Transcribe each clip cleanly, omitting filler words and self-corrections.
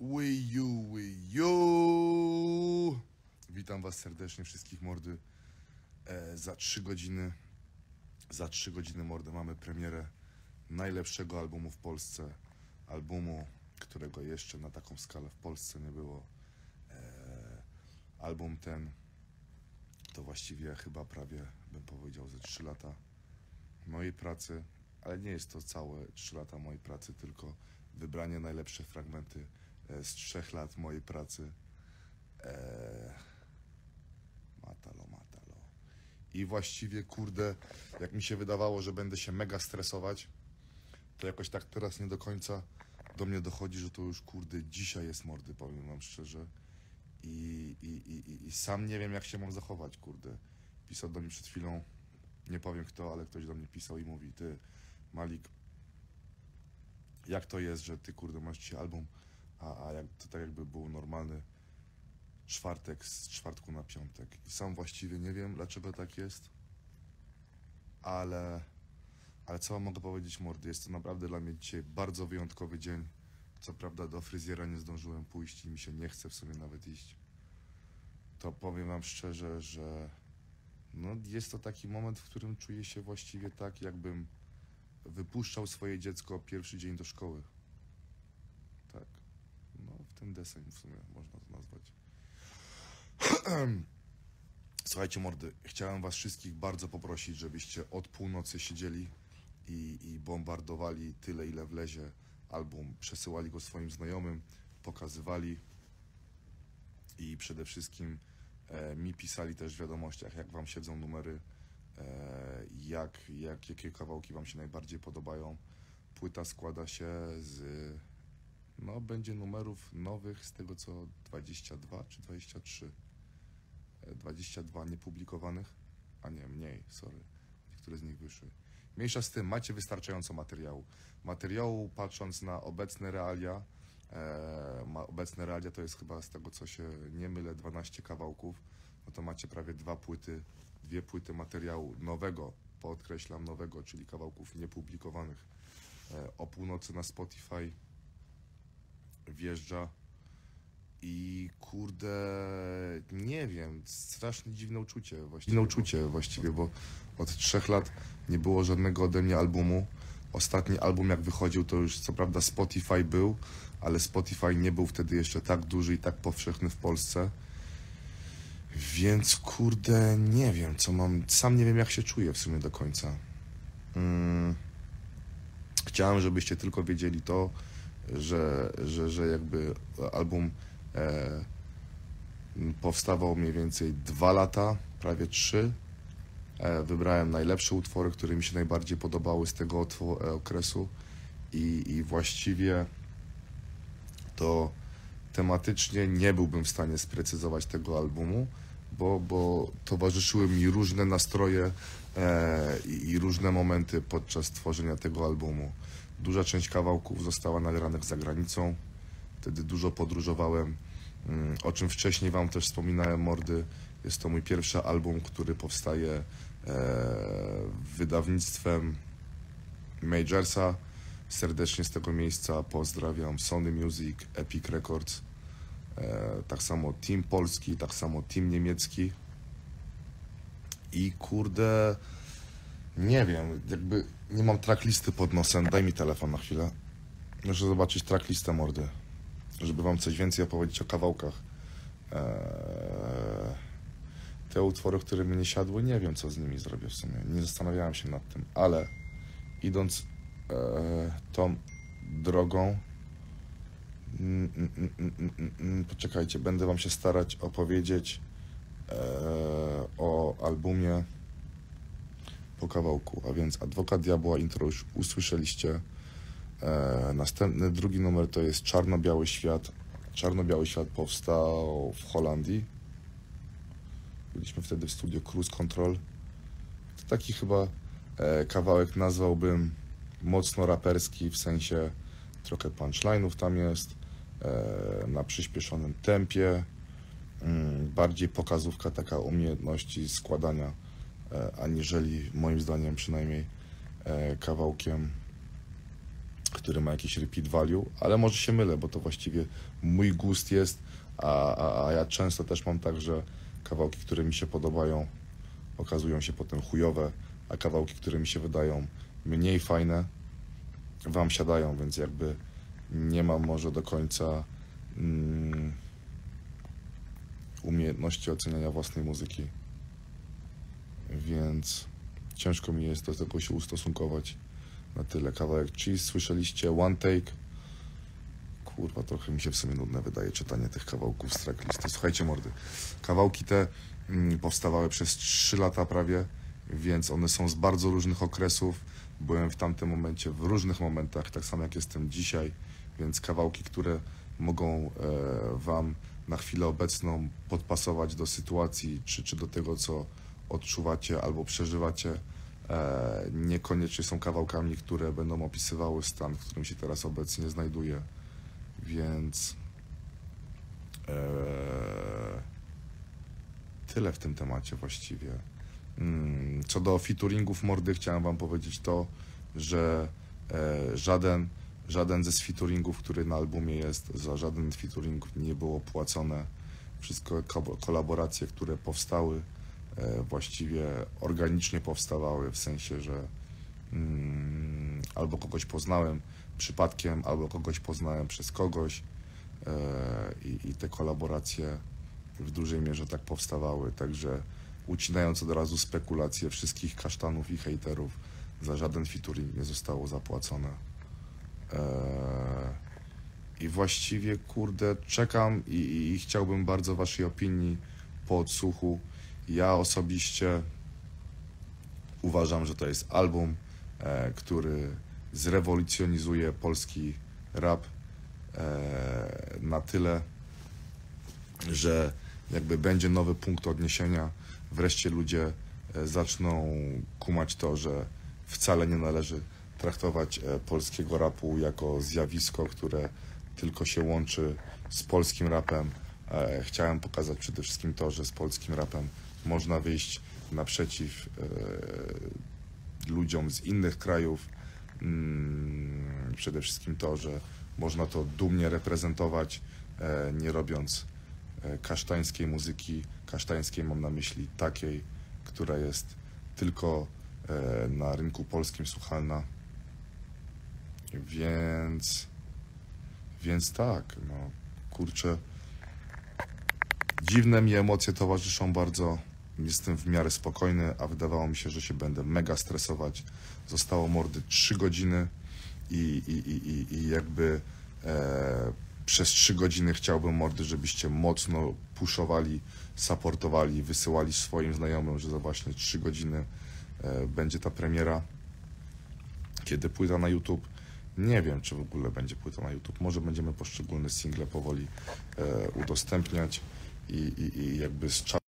Wiju. Witam was serdecznie, wszystkich mordy. Za 3 godziny mordy mamy premierę najlepszego albumu w Polsce. Albumu, którego jeszcze na taką skalę w Polsce nie było. Album ten to właściwie chyba prawie, bym powiedział, ze 3 lata mojej pracy, ale nie jest to całe 3 lata mojej pracy, tylko wybranie najlepsze fragmenty z 3 lat mojej pracy. Matalo. I właściwie, kurde, jak mi się wydawało, że będę się mega stresować, to jakoś tak teraz nie do końca do mnie dochodzi, że to już, kurde, dzisiaj jest mordy, powiem wam szczerze. I sam nie wiem, jak się mam zachować, kurde. Pisał do mnie przed chwilą, nie powiem kto, ale ktoś do mnie pisał i mówi: ty, Malik, jak to jest, że ty, kurde, masz dzisiaj album, a jak, to tak jakby był normalny czwartek z czwartku na piątek. I sam właściwie nie wiem, dlaczego tak jest, ale co wam mogę powiedzieć, mordy, jest to naprawdę dla mnie dzisiaj bardzo wyjątkowy dzień. Co prawda do fryzjera nie zdążyłem pójść i mi się nie chce w sumie nawet iść. To powiem wam szczerze, że no, jest to taki moment, w którym czuję się właściwie tak, jakbym wypuszczał swoje dziecko pierwszy dzień do szkoły. Tak, no w ten deseń w sumie można to nazwać. Słuchajcie, mordy, chciałem was wszystkich bardzo poprosić, żebyście od północy siedzieli i bombardowali tyle, ile wlezie album, przesyłali go swoim znajomym, pokazywali i przede wszystkim mi pisali też w wiadomościach, jak wam siedzą numery, jakie kawałki wam się najbardziej podobają. Płyta składa się z, no będzie numerów nowych, z tego co 22 czy 23. 22 niepublikowanych, a nie, mniej, sorry, niektóre z nich wyszły. Mniejsza z tym, macie wystarczająco materiału, patrząc na obecne realia. Obecne realia to jest chyba, z tego co się nie mylę, 12 kawałków, no to macie prawie dwie płyty materiału nowego, podkreślam nowego, czyli kawałków niepublikowanych. O północy na Spotify wjeżdża i kurde, nie wiem, strasznie dziwne uczucie właściwie, bo od 3 lat nie było żadnego ode mnie albumu. Ostatni album jak wychodził, to już co prawda Spotify był, ale Spotify nie był wtedy jeszcze tak duży i tak powszechny w Polsce. Więc kurde, nie wiem co mam, sam nie wiem jak się czuję w sumie do końca. Chciałem, żebyście tylko wiedzieli to, że jakby album powstawał mniej więcej 2 lata, prawie 3. Wybrałem najlepsze utwory, które mi się najbardziej podobały z tego okresu i właściwie to tematycznie nie byłbym w stanie sprecyzować tego albumu, bo towarzyszyły mi różne nastroje i różne momenty podczas tworzenia tego albumu. Duża część kawałków została nagranych za granicą, wtedy dużo podróżowałem, o czym wcześniej wam też wspominałem, mordy. Jest to mój pierwszy album, który powstaje wydawnictwem Majorsa. Serdecznie z tego miejsca pozdrawiam Sony Music, Epic Records, tak samo Team polski, tak samo Team niemiecki. I kurde, nie wiem, jakby nie mam tracklisty pod nosem. Daj mi telefon na chwilę. Muszę zobaczyć tracklistę, mordy, żeby wam coś więcej opowiedzieć o kawałkach. Te utwory, które mi nie siadły, nie wiem co z nimi zrobię w sumie. Nie zastanawiałem się nad tym, ale idąc tą drogą, poczekajcie, będę wam się starać opowiedzieć o albumie po kawałku. A więc Adwokat Diabła, intro już usłyszeliście. Następny, drugi numer to jest Czarno-Biały Świat. Czarno-Biały Świat powstał w Holandii. Byliśmy wtedy w studio Cruise Control. To taki chyba kawałek nazwałbym mocno raperski, w sensie trochę punchline'ów tam jest, na przyspieszonym tempie, bardziej pokazówka taka umiejętności składania, aniżeli moim zdaniem przynajmniej kawałkiem który ma jakiś repeat value, ale może się mylę, bo to właściwie mój gust jest, a ja często też mam tak, że kawałki, które mi się podobają, okazują się potem chujowe, a kawałki, które mi się wydają mniej fajne, wam siadają, więc jakby nie mam może do końca umiejętności oceniania własnej muzyki, więc ciężko mi jest do tego się ustosunkować. Na tyle. Kawałek Cheese, słyszeliście One Take. Kurwa, trochę mi się w sumie nudne wydaje czytanie tych kawałków z tracklisty. Słuchajcie mordy, kawałki te powstawały przez 3 lata prawie, więc one są z bardzo różnych okresów. Byłem w tamtym momencie w różnych momentach, tak samo jak jestem dzisiaj, więc kawałki, które mogą wam na chwilę obecną podpasować do sytuacji, czy do tego, co odczuwacie albo przeżywacie, niekoniecznie są kawałkami, które będą opisywały stan, w którym się teraz obecnie znajduję, więc tyle w tym temacie właściwie. Co do featuringów mordy, chciałem wam powiedzieć to, że żaden ze featuringów, który na albumie jest, za żaden featuring nie było płacone. Wszystko kolaboracje, które powstały, właściwie organicznie powstawały, w sensie, że albo kogoś poznałem przypadkiem, albo kogoś poznałem przez kogoś i te kolaboracje w dużej mierze tak powstawały, także ucinając od razu spekulacje wszystkich kasztanów i hejterów, za żaden featuring nie zostało zapłacone. I właściwie, kurde, czekam i chciałbym bardzo waszej opinii po odsłuchu. Ja osobiście uważam, że to jest album, który zrewolucjonizuje polski rap na tyle, że jakby będzie nowy punkt odniesienia. Wreszcie ludzie zaczną kumać to, że wcale nie należy traktować polskiego rapu jako zjawisko, które tylko się łączy z polskim rapem. Chciałem pokazać przede wszystkim to, że z polskim rapem można wyjść naprzeciw ludziom z innych krajów. Przede wszystkim to, że można to dumnie reprezentować, nie robiąc kasztańskiej muzyki. Kasztańskiej mam na myśli takiej, która jest tylko na rynku polskim słuchalna. Więc tak, no kurczę, dziwne mi emocje towarzyszą bardzo. Jestem w miarę spokojny, a wydawało mi się, że się będę mega stresować. Zostało mordy 3 godziny i jakby przez 3 godziny chciałbym mordy, żebyście mocno pushowali, supportowali, wysyłali swoim znajomym, że za właśnie 3 godziny będzie ta premiera. Kiedy płyta na YouTube? Nie wiem, czy w ogóle będzie płyta na YouTube. Może będziemy poszczególne single powoli udostępniać i jakby z czasem.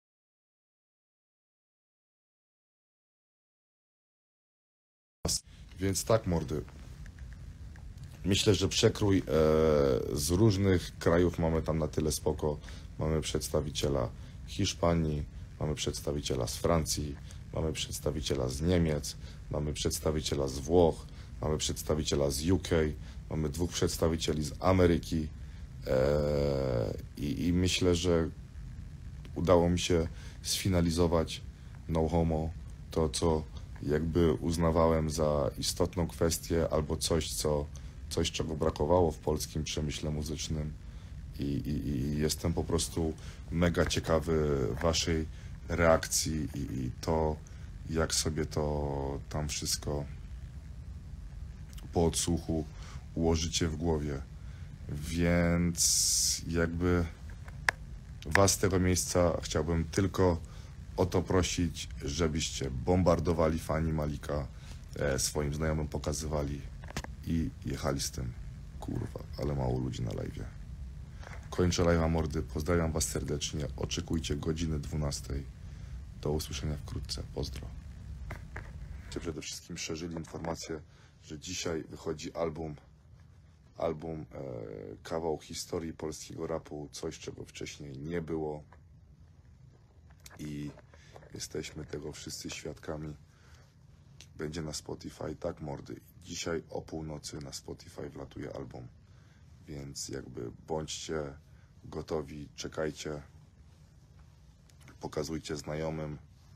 Więc tak, mordy. Myślę, że przekrój z różnych krajów mamy tam na tyle spoko. Mamy przedstawiciela Hiszpanii, mamy przedstawiciela z Francji, mamy przedstawiciela z Niemiec, mamy przedstawiciela z Włoch, mamy przedstawiciela z UK, mamy 2 przedstawicieli z Ameryki i myślę, że udało mi się sfinalizować No Homo, to co jakby uznawałem za istotną kwestię albo coś czego brakowało w polskim przemyśle muzycznym i jestem po prostu mega ciekawy waszej reakcji i to, jak sobie to tam wszystko po odsłuchu ułożycie w głowie. Więc jakby was z tego miejsca chciałbym tylko o to prosić, żebyście bombardowali fani Malika, swoim znajomym pokazywali i jechali z tym. Kurwa, ale mało ludzi na live'ie. Kończę live'a mordy, pozdrawiam was serdecznie, oczekujcie godziny 12. Do usłyszenia wkrótce, pozdro. Przede wszystkim szerzyli informację, że dzisiaj wychodzi album kawał historii polskiego rapu, coś czego wcześniej nie było i jesteśmy tego wszyscy świadkami. będzie na Spotify. Tak, mordy, dzisiaj o północy na Spotify wlatuje album, więc jakby bądźcie gotowi, czekajcie, pokazujcie znajomym.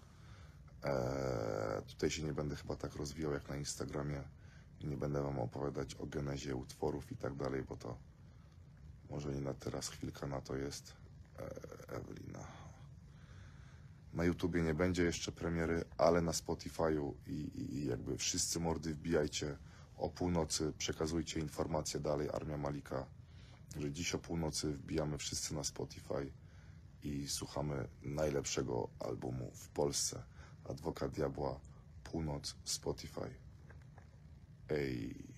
Tutaj się nie będę chyba tak rozwijał jak na Instagramie i nie będę wam opowiadać o genezie utworów i tak dalej, bo to może nie na teraz, chwilka na to jest. Ewelina. Na YouTubie nie będzie jeszcze premiery, ale na Spotify'u i jakby wszyscy mordy wbijajcie o północy, przekazujcie informacje dalej, Armia Malika, że dziś o północy wbijamy wszyscy na Spotify i słuchamy najlepszego albumu w Polsce. Adwokat Diabła, północ, Spotify. Ej.